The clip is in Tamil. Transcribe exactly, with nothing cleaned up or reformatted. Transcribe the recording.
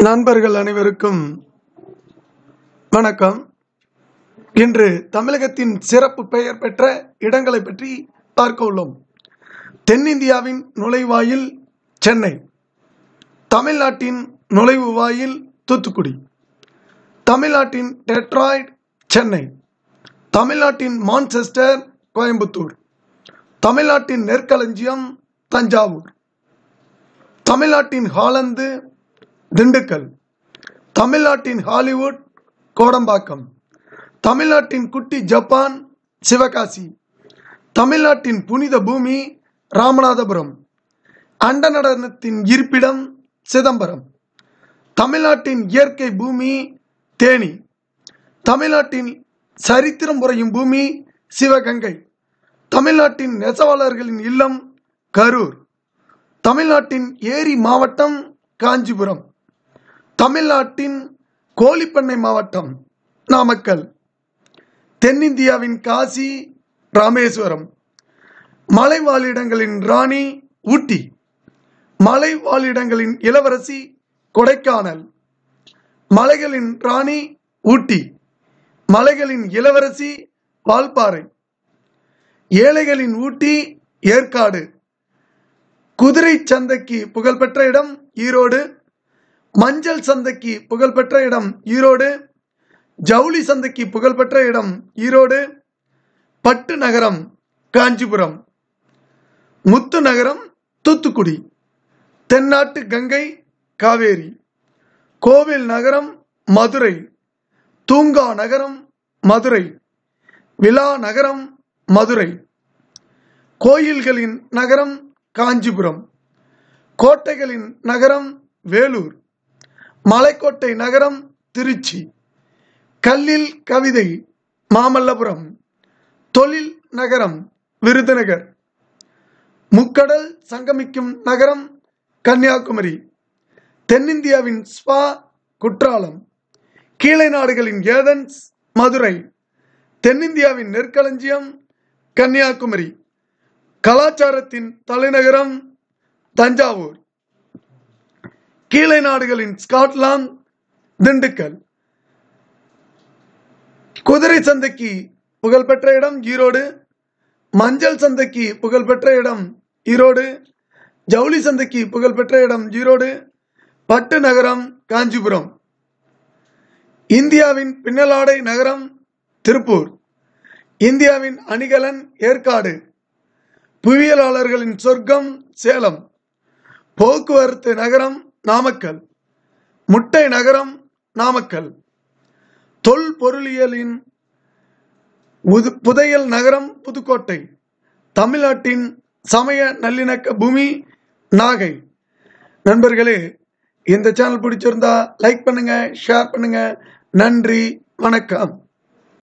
நண்பர்கள் அனைவருக்கும் வணக்கம். இன்று தமிழகத்தின் சிறப்பு பெயர் பெற்ற இடங்களை பற்றி பார்க்க உள்ளோம். தென்னிந்தியாவின் நுழைவாயில் சென்னை, தமிழ்நாட்டின் நுழைவு வாயில் தூத்துக்குடி, தமிழ்நாட்டின் டெட்ராய்ட் சென்னை, தமிழ்நாட்டின் மான்செஸ்டர் கோயம்புத்தூர், தமிழ்நாட்டின் நெற்களஞ்சியம் தஞ்சாவூர், தமிழ்நாட்டின் ஹாலந்து திண்டுக்கல், தமிழ்நாட்டின் ஹாலிவுட் கோடம்பாக்கம், தமிழ்நாட்டின் குட்டி ஜப்பான் சிவகாசி, தமிழ்நாட்டின் புனித பூமி ராமநாதபுரம், அண்ட நடனத்தின் இருப்பிடம் சிதம்பரம், தமிழ்நாட்டின் இயற்கை பூமி தேனி, தமிழ்நாட்டின் சரித்திரம் உறையும் பூமி சிவகங்கை, தமிழ்நாட்டின் நெசவாளர்களின் இல்லம் கரூர், தமிழ்நாட்டின் ஏரி மாவட்டம் காஞ்சிபுரம், தமிழ்நாட்டின் கோழிப்பண்ணை மாவட்டம் நாமக்கல், தென்னிந்தியாவின் காசி ராமேஸ்வரம், மலை வாழிடங்களின் ராணி ஊட்டி, மலை வாழிடங்களின் இளவரசி கொடைக்கானல், மலைகளின் ராணி ஊட்டி, மலைகளின் இளவரசி வால்பாறை, ஏழைகளின் ஊட்டி ஏற்காடு, குதிரை சந்தைக்கு புகழ்பெற்ற இடம் ஈரோடு, மஞ்சள் சந்தைக்கு புகழ்பெற்ற இடம் ஈரோடு, ஜவுளி சந்தைக்கு புகழ்பெற்ற இடம் ஈரோடு, பட்டு நகரம் காஞ்சிபுரம், முத்து நகரம் தூத்துக்குடி, தென்னாட்டு கங்கை காவேரி, கோவில் நகரம் மதுரை, தூங்கா நகரம் மதுரை, விழா நகரம் மதுரை, கோயில்களின் நகரம் காஞ்சிபுரம், கோட்டைகளின் நகரம் வேலூர், மலைக்கோட்டை நகரம் திருச்சி, கல்லில் கவிதை மாமல்லபுரம், தொழில் நகரம் விருதுநகர், முக்கடல் சங்கமிக்கும் நகரம் கன்னியாகுமரி, தென்னிந்தியாவின் ஸ்பா குற்றாலம், கீழை நாடுகளின் ஏதென்ஸ் மதுரை, தென்னிந்தியாவின் நெற்களஞ்சியம் கன்னியாகுமரி, கலாச்சாரத்தின் தலைநகரம் தஞ்சாவூர், கீழை நாடுகளின் ஸ்காட்லாந்து திண்டுக்கல், குதிரை சந்தைக்கு புகழ்பெற்ற இடம் ஈரோடு, மஞ்சள் சந்தைக்கு புகழ்பெற்ற இடம் ஈரோடு, ஜவுளி சந்தைக்கு புகழ்பெற்ற இடம் ஈரோடு, பட்டு நகரம் காஞ்சிபுரம், இந்தியாவின் பின்னலாடை நகரம் திருப்பூர், இந்தியாவின் அணிகலன் ஏற்காடு, புவியியலாளர்களின் சொர்க்கம் சேலம், போக்குவரத்து நகரம் நாமக்கல், முட்டை நகரம் நாமக்கல், தொல் பொருளியலின் புதையல் நகரம் புதுக்கோட்டை, தமிழ்நாட்டின் சமய நல்லிணக்க பூமி நாகை. நண்பர்களே, இந்த சேனல் பிடிச்சிருந்தா லைக் பண்ணுங்க, ஷேர் பண்ணுங்க. நன்றி, வணக்கம்.